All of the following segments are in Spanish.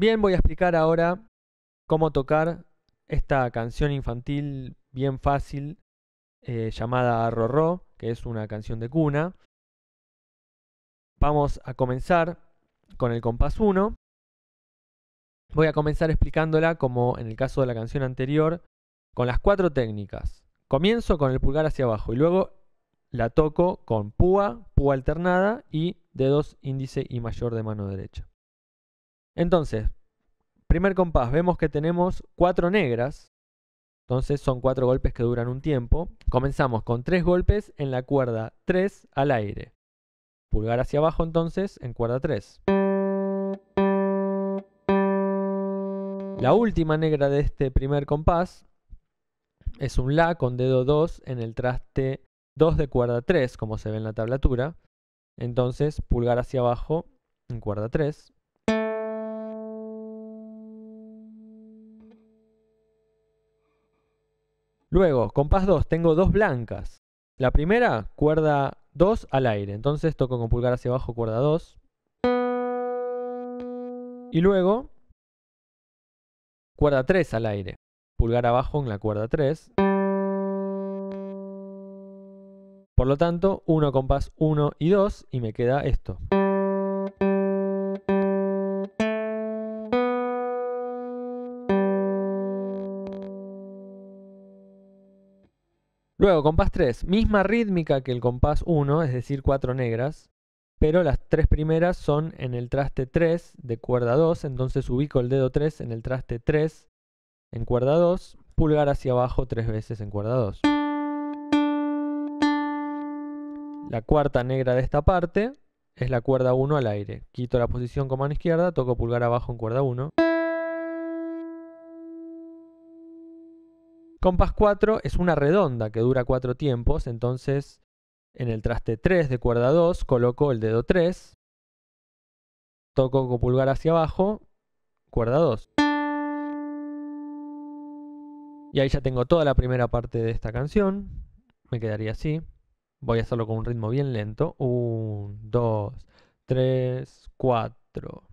Bien, voy a explicar ahora cómo tocar esta canción infantil bien fácil llamada Rorró, que es una canción de cuna. Vamos a comenzar con el compás 1. Voy a comenzar explicándola como en el caso de la canción anterior, con las 4 técnicas. Comienzo con el pulgar hacia abajo y luego la toco con púa, púa alternada y dedos índice y mayor de mano derecha. Entonces, primer compás, vemos que tenemos 4 negras. Entonces son 4 golpes que duran un tiempo. Comenzamos con 3 golpes en la cuerda 3 al aire. Pulgar hacia abajo entonces en cuerda 3. La última negra de este primer compás es un La con dedo 2 en el traste 2 de cuerda 3, como se ve en la tablatura. Entonces pulgar hacia abajo en cuerda 3. Luego, compás 2, tengo 2 blancas. La primera, cuerda 2 al aire. Entonces toco con pulgar hacia abajo cuerda 2. Y luego, cuerda 3 al aire. Pulgar abajo en la cuerda 3. Por lo tanto, 1 compás 1 y 2 y me queda esto. Luego, compás 3, misma rítmica que el compás 1, es decir, 4 negras, pero las 3 primeras son en el traste 3 de cuerda 2, entonces ubico el dedo 3 en el traste 3 en cuerda 2, pulgar hacia abajo 3 veces en cuerda 2. La cuarta negra de esta parte es la cuerda 1 al aire. Quito la posición con mano izquierda, toco pulgar abajo en cuerda 1. Compás 4 es una redonda que dura 4 tiempos, entonces en el traste 3 de cuerda 2 coloco el dedo 3, toco con pulgar hacia abajo, cuerda 2. Y ahí ya tengo toda la primera parte de esta canción, me quedaría así. Voy a hacerlo con un ritmo bien lento. 1, 2, 3, 4.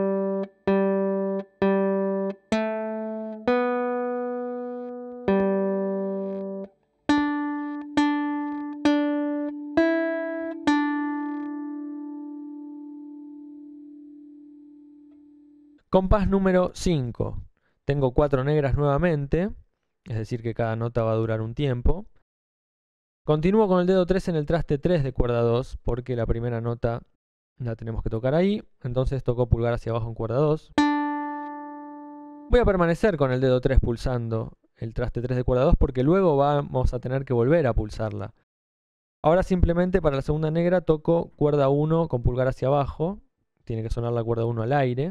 Compás número 5. Tengo 4 negras nuevamente, es decir que cada nota va a durar un tiempo. Continúo con el dedo 3 en el traste 3 de cuerda 2, porque la primera nota la tenemos que tocar ahí, entonces toco pulgar hacia abajo en cuerda 2. Voy a permanecer con el dedo 3 pulsando el traste 3 de cuerda 2, porque luego vamos a tener que volver a pulsarla. Ahora simplemente para la segunda negra toco cuerda 1 con pulgar hacia abajo, tiene que sonar la cuerda 1 al aire.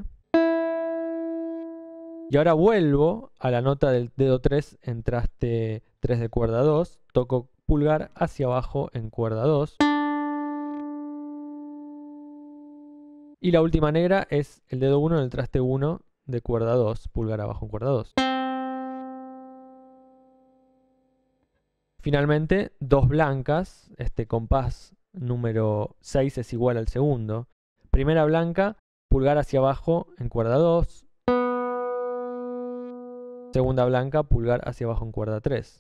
Y ahora vuelvo a la nota del dedo 3 en traste 3 de cuerda 2, toco pulgar hacia abajo en cuerda 2. Y la última negra es el dedo 1 en el traste 1 de cuerda 2, pulgar abajo en cuerda 2. Finalmente, 2 blancas, este compás número 6 es igual al segundo. Primera blanca, pulgar hacia abajo en cuerda 2. Segunda blanca, pulgar hacia abajo en cuerda 3.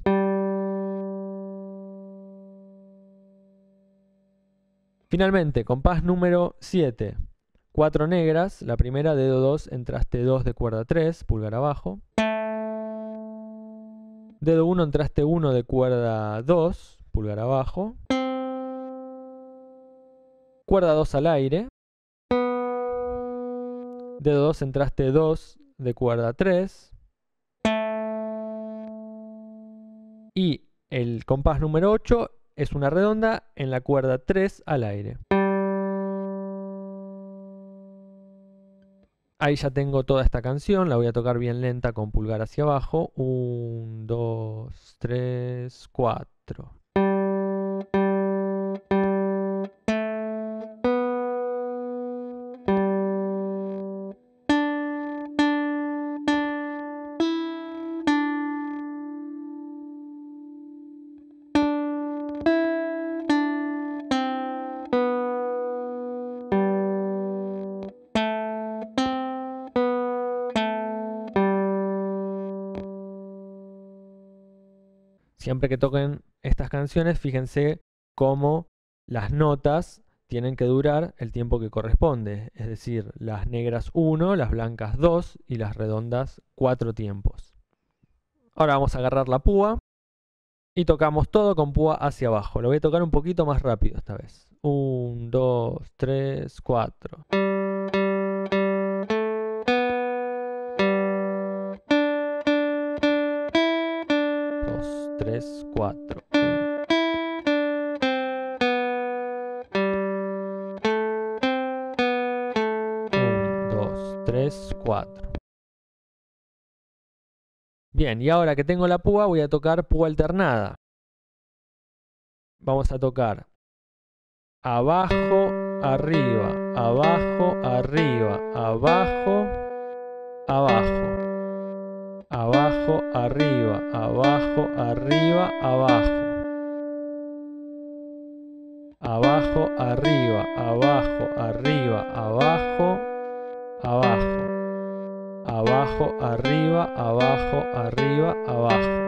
Finalmente, compás número 7. 4 negras, la primera dedo 2 en traste 2 de cuerda 3, pulgar abajo. Dedo 1 en traste 1 de cuerda 2, pulgar abajo. Cuerda 2 al aire. Dedo 2 en traste 2 de cuerda 3. Y el compás número 8 es una redonda en la cuerda 3 al aire. Ahí ya tengo toda esta canción, la voy a tocar bien lenta con pulgar hacia abajo. 1, 2, 3, 4. siempre que toquen estas canciones, fíjense cómo las notas tienen que durar el tiempo que corresponde. Es decir, las negras 1, las blancas 2 y las redondas 4 tiempos. Ahora vamos a agarrar la púa y tocamos todo con púa hacia abajo. Lo voy a tocar un poquito más rápido esta vez. 1, 2, 3, 4. 2, 3, 4. 1, 2, 3, 4. Bien, y ahora que tengo la púa, voy a tocar púa alternada. Vamos a tocar abajo, arriba, abajo, arriba, abajo, abajo. Abajo, arriba, abajo, arriba, abajo. Abajo, arriba, abajo, arriba, abajo, abajo. Abajo, arriba, abajo, arriba, abajo.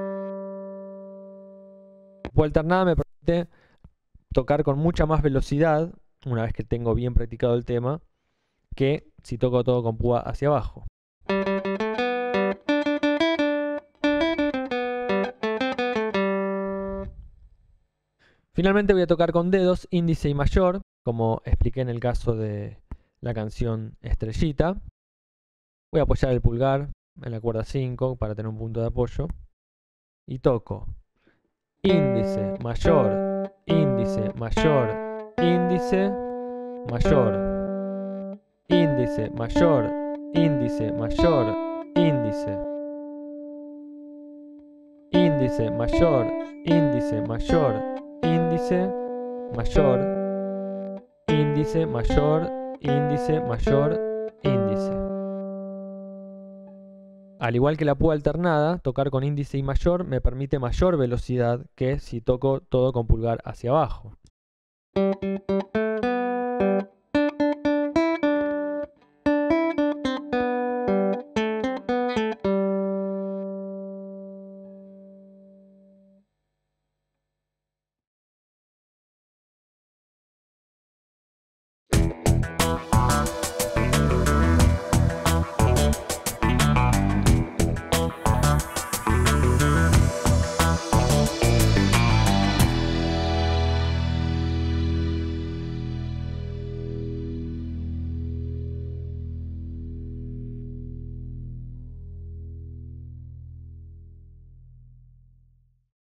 La púa alternada me permite tocar con mucha más velocidad, una vez que tengo bien practicado el tema, que si toco todo con púa hacia abajo. Finalmente voy a tocar con dedos índice y mayor, como expliqué en el caso de la canción Estrellita. Voy a apoyar el pulgar en la cuerda 5 para tener un punto de apoyo. Y toco índice, mayor, índice, mayor, índice, mayor. Índice, mayor, índice, mayor, índice. Índice, mayor, índice, mayor, índice, mayor, índice, mayor, índice, mayor, índice. Al igual que la púa alternada, tocar con índice y mayor me permite mayor velocidad que si toco todo con pulgar hacia abajo.